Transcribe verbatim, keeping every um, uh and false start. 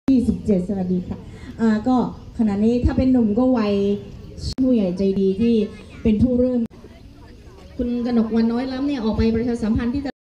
ยี่สิบเจ็ดสวัสดีค่ะอ่าก็ขณะนี้ถ้าเป็นหนุ่มก็วัยผู้ใหญ่ใจดีที่เป็นผู้เริ่มคุณกนกวันน้อยล้ำเนี่ยออกไปประชาสัมพันธ์ที่